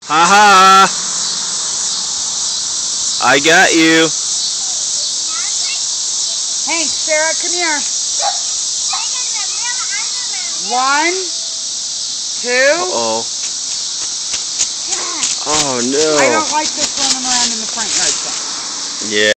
Ha ha! I got you. Hank, Sarah, come here. 1, 2. Uh-oh. Oh no. I don't like this running around in the front yard. Yeah.